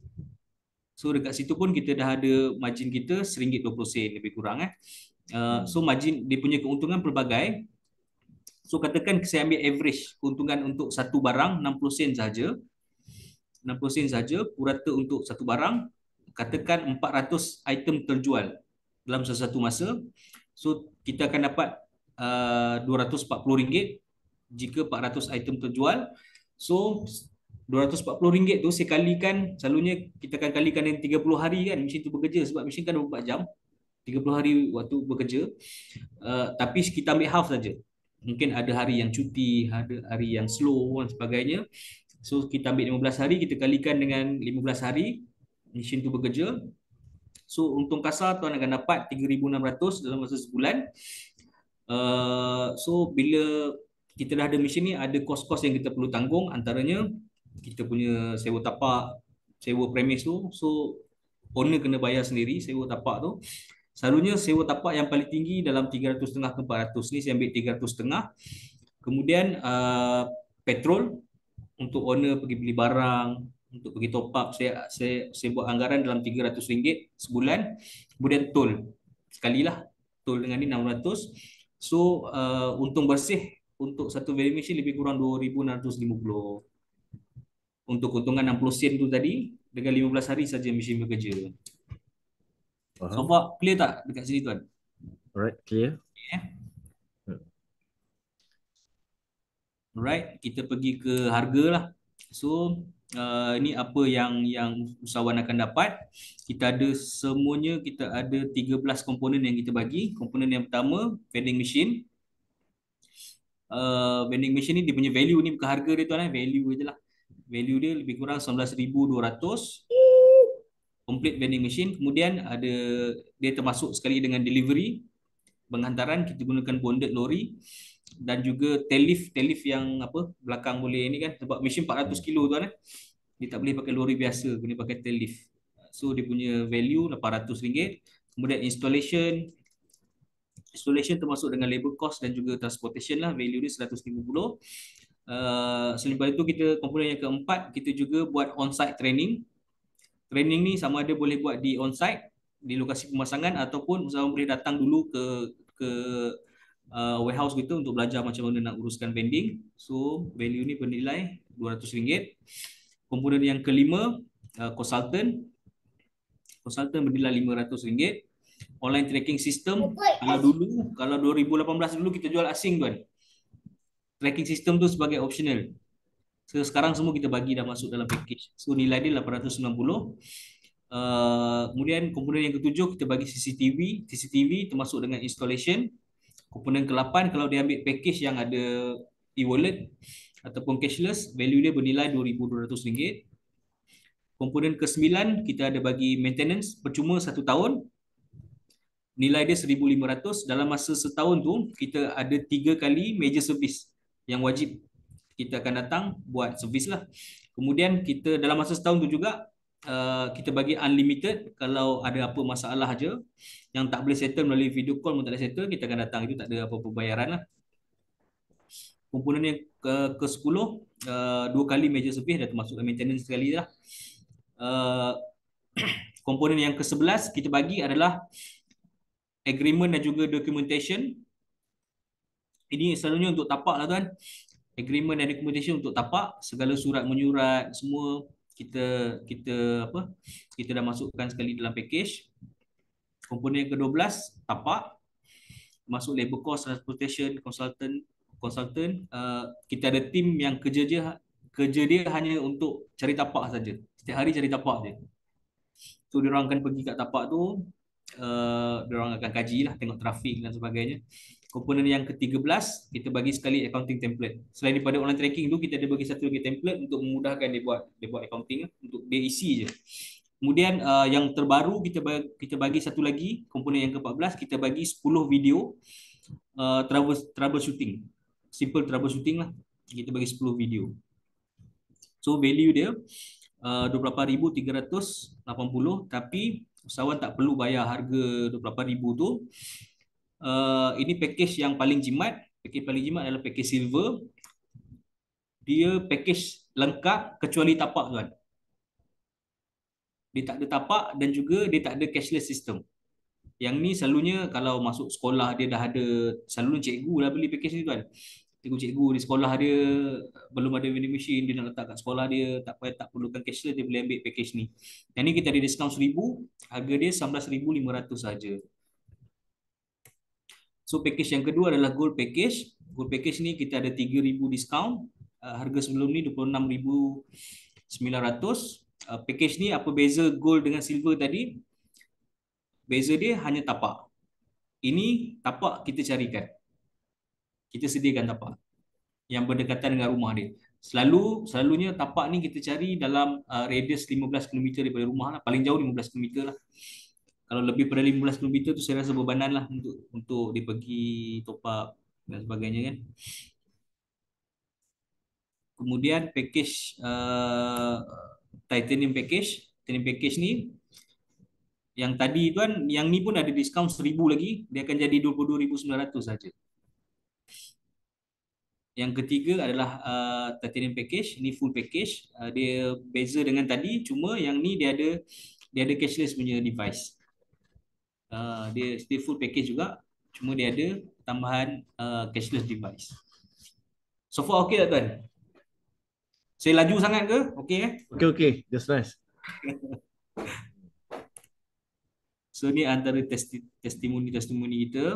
So dekat situ pun kita dah ada margin kita seringgit dua puluh sen lebih kurang eh. Uh, so margin dia punya keuntungan pelbagai. So katakan saya ambil average keuntungan untuk satu barang enam puluh sen saja. enam puluh sen saja purata untuk satu barang. Katakan empat ratus item terjual dalam satu masa. So kita akan dapat uh, dua ratus empat puluh ringgit jika empat ratus item terjual. So dua ratus empat puluh ringgit tu saya kalikan, selalunya kita akan kalikan dengan tiga puluh hari kan mesin tu bekerja, sebab mesin kan dua puluh empat jam, tiga puluh hari waktu bekerja. Uh, tapi kita ambil half saja. Mungkin ada hari yang cuti, ada hari yang slow dan sebagainya. So kita ambil lima belas hari, kita kalikan dengan lima belas hari mesin tu bekerja. So untung kasar tuan akan dapat tiga ribu enam ratus dalam masa sebulan. Uh, so bila kita dah ada mesin ni, ada kos-kos yang kita perlu tanggung, antaranya kita punya sewa tapak, sewa premis tu. So owner kena bayar sendiri sewa tapak tu. Selalunya sewa tapak yang paling tinggi dalam tiga ratus setengah ke empat ratus, ni saya ambil tiga ratus setengah. Kemudian uh, petrol untuk owner pergi beli barang, untuk pergi top up, saya saya saya buat anggaran dalam tiga ratus ringgit sebulan. Kemudian tol, sekalilah tol dengan ni enam ratus. So uh, untung bersih untuk satu vending machine lebih kurang dua ribu enam ratus lima puluh. Untuk keuntungan enam puluh sen tu tadi, dengan lima belas hari saja mesin bekerja. So Faham? far clear tak dekat sini tuan? Alright, clear. Yeah. Alright, kita pergi ke harga lah. So uh, ini apa yang yang usahawan akan dapat. Kita ada semuanya, kita ada tiga belas komponen yang kita bagi. Komponen yang pertama, vending machine. Uh, vending machine ni dia punya value ni bukan harga dia tuan eh, value je lah. Value dia lebih kurang sembilan belas ribu dua ratus. Complete vending machine. Kemudian ada, dia termasuk sekali dengan delivery, penghantaran, kita gunakan bonded lori, dan juga telif, telif yang apa belakang boleh ni kan, sebab mesin empat ratus kilo tuan eh. Dia tak boleh pakai lori biasa, boleh pakai telif. So dia punya value lapan ratus ringgit. Kemudian installation, installation termasuk dengan labor cost dan juga transportation lah, value dia seratus lima puluh. Uh, selain daripada itu, kita komponen yang keempat, kita juga buat on-site training. Training ni sama ada boleh buat di on-site, di lokasi pemasangan, ataupun usahawan boleh datang dulu ke ke uh, warehouse kita untuk belajar macam mana nak uruskan vending. So value ni bernilai dua ratus ringgit. Komponen yang kelima, uh, consultant. Consultant bernilai lima ratus ringgit. Online tracking system, kalau dulu, kalau dua ribu lapan belas dulu kita jual asing tuan. Tracking system tu sebagai optional. So, sekarang semua kita bagi dah masuk dalam package. So nilai dia lapan ratus sembilan puluh. Uh, kemudian komponen yang ketujuh, kita bagi C C T V. C C T V termasuk dengan installation. Komponen ke lapan, kalau dia ambil package yang ada e-wallet, ataupun cashless, value dia bernilai dua ribu dua ratus ringgit. Komponen kesembilan, kita ada bagi maintenance percuma satu tahun, nilai dia seribu lima ratus. Dalam masa setahun tu kita ada tiga kali major service yang wajib kita akan datang buat servis lah. Kemudian kita dalam masa setahun tu juga uh, kita bagi unlimited. Kalau ada apa masalah aja yang tak boleh settle melalui video call pun tak boleh settle, kita akan datang, itu tak ada apa-apa bayaran lah. Komponen yang ke, ke sepuluh, uh, dua kali major service dah termasuk maintenance sekali lah. Uh, komponen yang ke sebelas kita bagi adalah agreement dan juga documentation. Ini selalunya untuk tapak lah tuan. Agreement dan documentation untuk tapak, segala surat menyurat semua kita kita apa? Kita dah masukkan sekali dalam package. Komponen yang ke dua belas tapak, masuk labor cost, transportation, consultant, consultant. Uh, kita ada tim yang kerja dia kerja dia hanya untuk cari tapak saja. Setiap hari cari tapak je. So dia orang akan pergi kat tapak tu, uh, dia orang akan kaji lah, tengok trafik dan sebagainya. Komponen yang ke tiga belas, kita bagi sekali accounting template. Selain daripada online tracking tu, kita ada bagi satu lagi template untuk memudahkan dia buat dia buat accounting lah, untuk dia isi je. Kemudian uh, yang terbaru kita bagi, kita bagi satu lagi, komponen yang ke empat belas, kita bagi sepuluh video uh, trouble, troubleshooting. Simple troubleshooting lah. Kita bagi sepuluh video. So value dia uh, dua puluh lapan ribu tiga ratus lapan puluh, tapi usahawan tak perlu bayar harga dua puluh lapan ribu tu. Uh, ini package yang paling jimat. Package paling jimat adalah package silver. Dia package lengkap kecuali tapak tuan. Dia tak ada tapak dan juga dia tak ada cashless system. Yang ni selalunya kalau masuk sekolah dia dah ada, selalunya cikgu lah beli package ni tuan. Cikgu-cikgu di sekolah dia belum ada vending machine, dia nak letak kat sekolah dia, tak payah, tak perlukan cashless, dia boleh ambil package ni. Yang ni kita ada diskaun seribu, harga dia sembilan belas ribu lima ratus saja. So package yang kedua adalah gold package. Gold package ni kita ada tiga ribu diskaun. Uh, harga sebelum ni dua puluh enam ribu sembilan ratus. Uh, package ni apa beza gold dengan silver tadi? Beza dia hanya tapak. Ini tapak kita carikan. Kita sediakan tapak yang berdekatan dengan rumah dia. Selalu selalunya tapak ni kita cari dalam uh, radius lima belas kilometer daripada rumah lah. Paling jauh lima belas kilometer lah. Kalau lebih pada lima belas kilometer tu saya rasa bebanan lah untuk untuk dia pergi top up dan sebagainya kan. Kemudian package uh, titanium package, titanium package ni yang tadi tuan, yang ni pun ada diskaun seribu lagi, dia akan jadi dua puluh dua ribu sembilan ratus saja. Yang ketiga adalah uh, titanium package, ni full package. Uh, dia beza dengan tadi, cuma yang ni dia ada dia ada cashless punya device. Uh, dia, dia full package juga, cuma dia ada tambahan uh, cashless device. So far okey tak tuan? Saya laju sangat ke? Okey eh? Okey okey, just nice. So ni antara testi, testimoni-testimoni kita.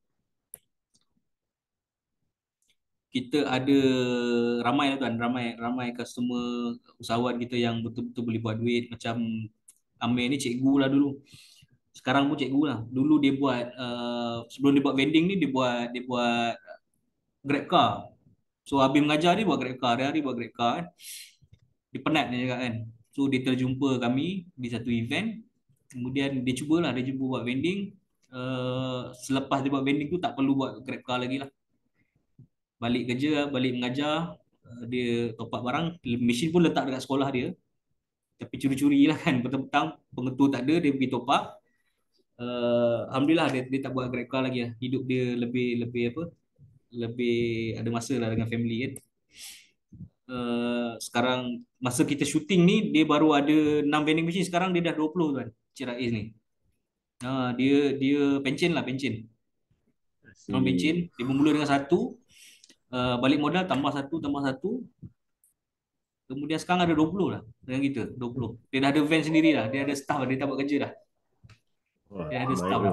Kita ada ramai lah tuan, ramai ramai customer usahawan kita yang betul-betul boleh buat duit. Macam Amir ni cikgu lah dulu. Sekarang pun cikgu lah. Dulu dia buat uh, sebelum dia buat vending ni dia buat dia buat Grab car. So habis mengajar dia buat Grab car, hari-hari buat Grab car kan. Dia penat dia cakap kan. So dia terjumpa kami di satu event. Kemudian dia cubalah, dia cuba buat vending. Uh, selepas dia buat vending tu tak perlu buat Grab car lagi lah. Balik kerja, balik mengajar, uh, dia top up barang. Mesin pun letak dekat sekolah dia. Tapi curi-curi lah kan. Petang-petang pengetua tak ada, dia pergi top up. Uh, Alhamdulillah dia, dia tak buat Grab car lagi lah. Hidup dia lebih lebih apa? Lebih ada masa lah dengan family kan. Uh, sekarang masa kita syuting ni dia baru ada enam vending machine, sekarang dia dah dua puluh tuan. Cik Rais ni. Uh, dia dia pencen lah, pencen. Orang pencen, dia bermula dengan satu, uh, balik modal tambah satu tambah satu. Kemudian sekarang ada dua puluh lah dengan kita, dua puluh. Dia dah ada van sendiri dah, dia ada staff, dia tak buat kerja dah. Dia ada staff.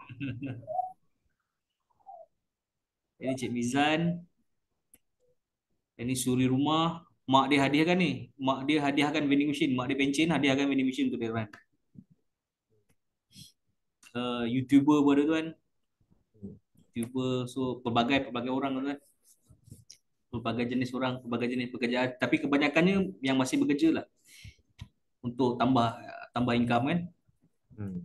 Ini Cik Mizan. Ini suri rumah. Mak dia hadiahkan ni. Mak dia hadiahkan vending machine. Mak dia pencen, hadiahkan vending machine untuk dia run. Uh, YouTuber pun ada tuan. YouTuber, so pelbagai pelbagai orang tuan. pelbagai jenis orang, pelbagai jenis pekerjaan. Tapi kebanyakannya yang masih bekerja lah untuk tambah tambah income kan. Hmm.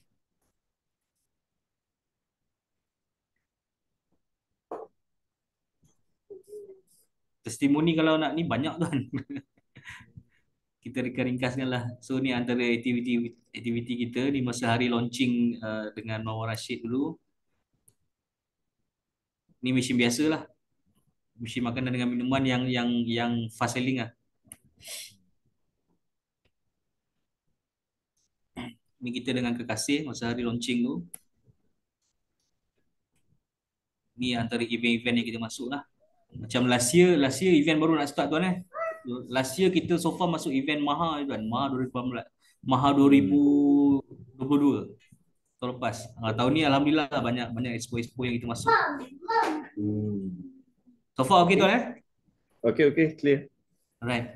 Testimoni kalau nak ni banyak tuan. Kita ringkas-ringkaskan lah. So ni antara aktiviti aktiviti kita di masa hari launching uh, dengan Mawar Rashid dulu. Ni mesin biasa lah. Mesin makanan dengan minuman yang yang yang fast selling lah. Ni kita dengan kekasih masa hari launching tu. Ni antara event-event yang kita masuk lah. Macam last year, last year event baru nak start tuan eh. Last year kita so far masuk event Maha tuan, Maha dua ribu lapan belas. Maha dua ribu dua puluh dua. Tahun lepas. Ha, tahun ni alhamdulillah banyak banyak expo-expo yang kita masuk. Hmm. So far okey Okay. tuan eh? Okay, okay, clear. Alright.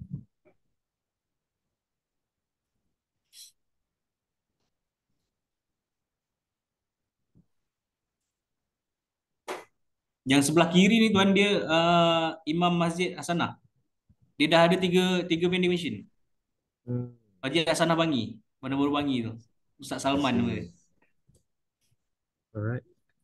Yang sebelah kiri ni tuan dia uh, Imam Masjid Hasanah. Dia dah ada tiga tiga vending machine. Hmm. Masjid Hasanah Bangi, mana baru Bangi tu. Ustaz I Salman nama dia. see. Alright.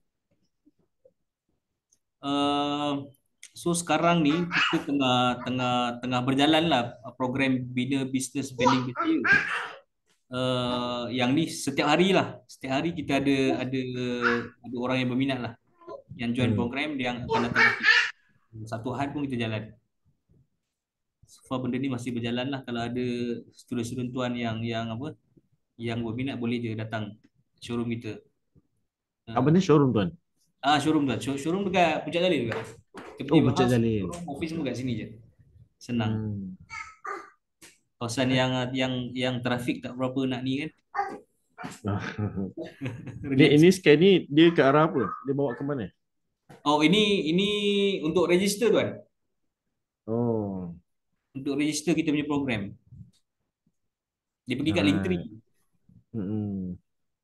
Uh, so sekarang ni kita tengah tengah tengah berjalan lah program bina bisnes vending machine. Uh, yang ni setiap hari lah, setiap hari kita ada ada ada orang yang berminat lah, yang join Hmm. program dia akan datang kita. Satu hari pun kita jalan. So far benda ni masih berjalan lah. Kalau ada student-student tuan yang yang apa, yang berminat boleh je datang showroom kita. Apa ni showroom tuan? Ah showroom tuan, Show- showroom dekat Puncak Jalil juga. Kita Oh, punya Puncak house, Jalil. showroom, office semua kat sini je. Senang. Hmm. Kawasan yang yang yang trafik tak berapa nak ni kan. Ni ini scan ni dia ke arah apa? Dia bawa ke mana? Oh ini ini untuk register tuan. Oh, Untuk register kita punya program. Dia pergi kat alright. Linktree. Hmm.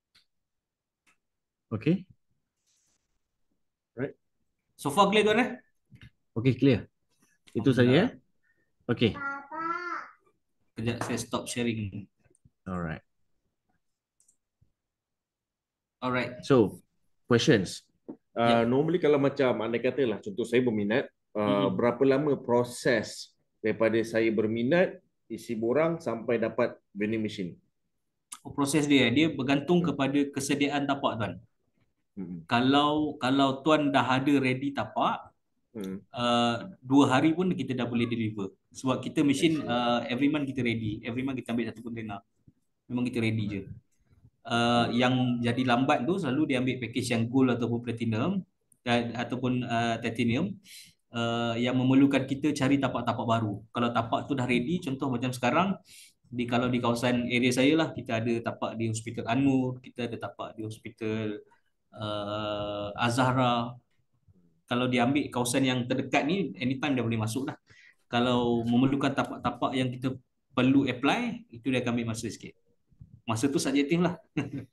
Okay. Right. So far clear tuan eh? Okay, clear. Itu saja. Alhamdulillah. Okay. Kejap saya stop sharing. Alright. Alright. So, questions. Uh, Yep. normally kalau macam anda katalah, contoh saya berminat, uh, Mm-mm. berapa lama proses daripada saya berminat, isi borang sampai dapat vending machine? Oh, proses dia dia bergantung Hmm. kepada kesediaan tapak tuan. Hmm. Kalau kalau tuan dah ada ready tapak, Hmm. uh, dua hari pun kita dah boleh deliver. Sebab kita I mesin see. uh, every month kita ready. Every month kita ambil satu container. Memang kita ready je. Uh, yang jadi lambat tu selalu dia ambil package yang gold ataupun platinum dan, ataupun uh, titanium uh, yang memerlukan kita cari tapak-tapak baru. Kalau tapak tu dah ready, contoh macam sekarang di kalau di kawasan area saya lah, kita ada tapak di Hospital Anmur, kita ada tapak di Hospital uh, Azhara. Kalau diambil kawasan yang terdekat ni, anytime dia boleh masuk dah. Kalau memerlukan tapak-tapak yang kita perlu apply, itu dia akan ambil masa sikit. Masa tu subjektif lah.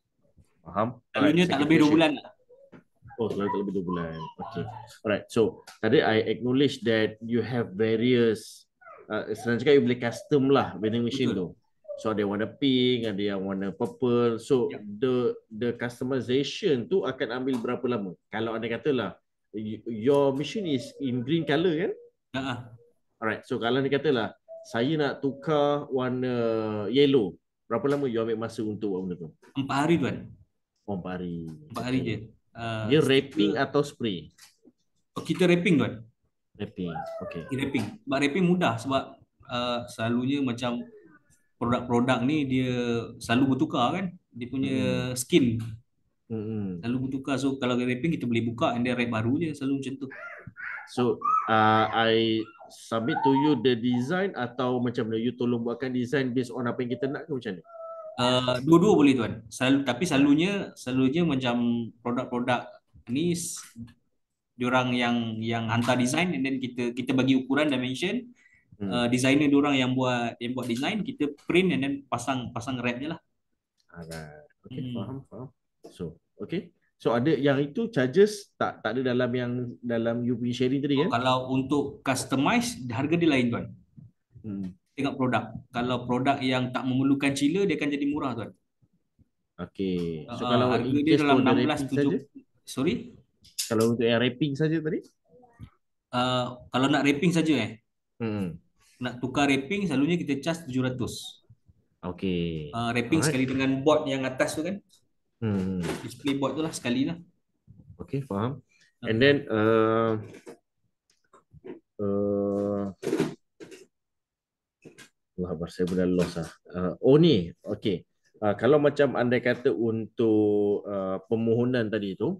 Faham? Selalunya Alright, tak second lebih dua question. bulan lah. Oh, selalu tak lebih dua bulan. Okay. Alright. So, tadi I acknowledge that you have various, uh, senang cakap you boleh custom lah vending machine Betul. tu. So, ada yang warna pink, ada yang warna purple. So, Yep. the the customization tu akan ambil berapa lama? Kalau anda katalah, y- your machine is in green color kan? Ha-ha. Alright. So, kalau anda katalah, saya nak tukar warna yellow. Berapa lama you ambil masa untuk buat benda tu? Empat hari tuan. Oh, empat hari. Empat hari je. Okay. Uh, Dia wrapping stiker, atau spray? oh, kita wrapping tuan. Wrapping. Okay. Kita wrapping. Sebab wrapping mudah sebab uh, selalunya macam produk-produk ni dia selalu bertukar kan. Dia punya Mm-mm. skin Mm-mm. selalu bertukar. So kalau wrapping kita boleh buka and then wrap baru je. Selalu macam tu. So, uh, I submit to you the design atau macam mana? You tolong buatkan design based on apa yang kita nak ke macam mana? Uh, dua-dua boleh tuan. Selalu, tapi selalunya selalunya macam produk-produk ni s- diorang yang yang hantar design and then kita kita bagi ukuran dimension. Hmm. Uh, designer diorang yang buat yang buat design, kita print and then pasang pasang wrap je lah. Alright. Okay, Hmm. faham, faham. So, okay. So, So ada yang itu charges tak tak ada dalam yang dalam you punya sharing tadi Oh, kan? kalau untuk customize, harga dia lain tuan. Hmm. Tengok produk. Kalau produk yang tak memerlukan chiller, dia akan jadi murah tuan. Okay. So Uh, kalau harga in dia case dalam for the enam belas wrapping tujuh. saja, Sorry. kalau untuk yang wrapping saja tadi? Uh, kalau nak wrapping saja eh. Hmm. Nak tukar wrapping, selalunya kita charge tujuh ratus. Okay. Uh, wrapping Alright. sekali dengan board yang atas tu kan. Hmm. Display board tu lah sekali lah. Okay, faham. And Uh, then uh, uh, Allah Akbar, saya benar lost lah. Uh, oh ni, okay. Uh, kalau macam andai kata untuk uh, permohonan tadi tu,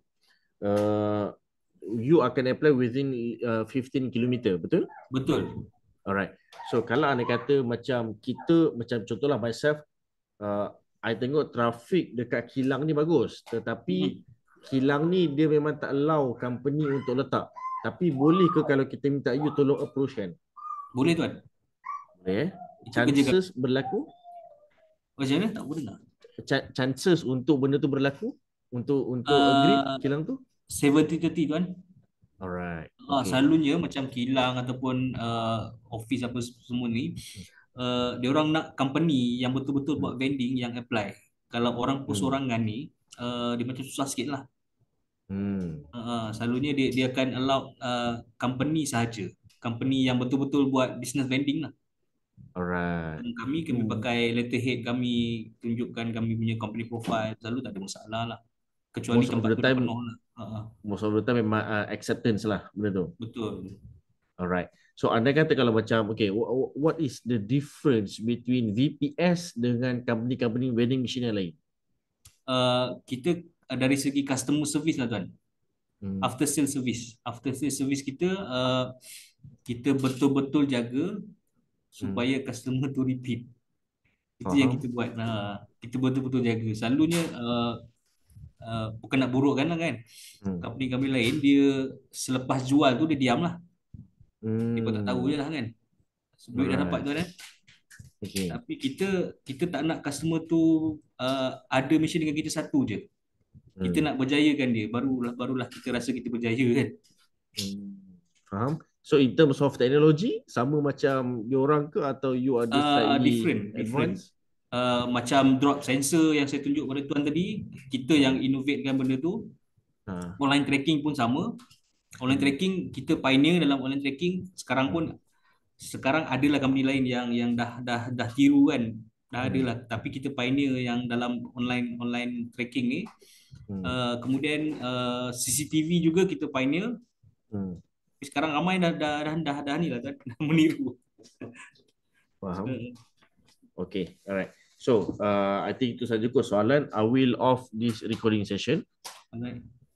uh, you akan apply within uh, fifteen kilometer, betul? betul. Alright. So kalau andai kata macam kita, macam contohlah myself, uh, I tengok trafik dekat kilang ni bagus. Tetapi Hmm. kilang ni dia memang tak allow company untuk letak. Tapi boleh ke kalau kita minta you tolong approach kan? Boleh tuan. Boleh eh? Itu kerja kami. Chances berlaku? Macam mana? Tak boleh tak? Ch- chances untuk benda tu berlaku? Untuk untuk agree Uh, kilang tu? tujuh puluh tiga puluh tuan. Alright. Ah, Okay. selalunya macam kilang ataupun uh, office apa semua ni, uh, dia orang nak company yang betul-betul buat Hmm. vending yang apply. Kalau orang Hmm. persorangan ni, uh, dia macam susah sikit lah. Hmm. Uh, selalunya dia dia akan allow uh, company sahaja. Company yang betul-betul buat business vending lah. Alright. Dan kami kami Hmm. pakai letterhead kami, tunjukkan kami punya company profile, selalu tak ada masalah lah. Kecuali Most of tempat the tu dah time, penuh lah. Uh, most of the time memang uh, acceptance lah benda tu. betul. Alright. So anda kata kalau macam, okay, what, what is the difference between V P S dengan company-company vending machine yang lain? Uh, kita uh, dari segi customer service lah tuan. Hmm. After sale service. After sale service kita, uh, kita betul-betul jaga supaya customer tu repeat. Itu yang Faham. kita buat. Uh, kita betul-betul jaga. Selalunya, uh, uh, bukan nak burukkan lah kan. Hmm. Company-company lain, dia selepas jual tu dia diam lah. Dia pun tak tahu Hmm. je lah kan. Duit dah dapat Alright. tu kan. Okay. Tapi kita kita tak nak customer tu uh, ada mission dengan kita satu je. Kita Hmm. nak berjayakan dia. Barulah barulah kita rasa kita berjaya kan. Hmm. Faham. So in terms of technology, sama macam diorang ke atau you ada Uh, slightly different, different. advanced? Uh, macam drop sensor yang saya tunjuk pada tuan tadi, kita yang innovatekan benda tu. Ha. Online tracking pun sama. Online Hmm. tracking, kita pioneer dalam online tracking. Sekarang pun, sekarang adalah company lain yang yang dah dah dah tiru kan. Dah Hmm. adalah. Tapi kita pioneer yang dalam online online tracking ni. Hmm. Uh, kemudian uh, C C T V juga kita pioneer. Hmm. Tapi sekarang ramai dah dah dah dah, dah ni lah kan, dah meniru. Faham. Uh, Okay, alright. So, uh, I think itu saja kot soalan. I will off this recording session. alright.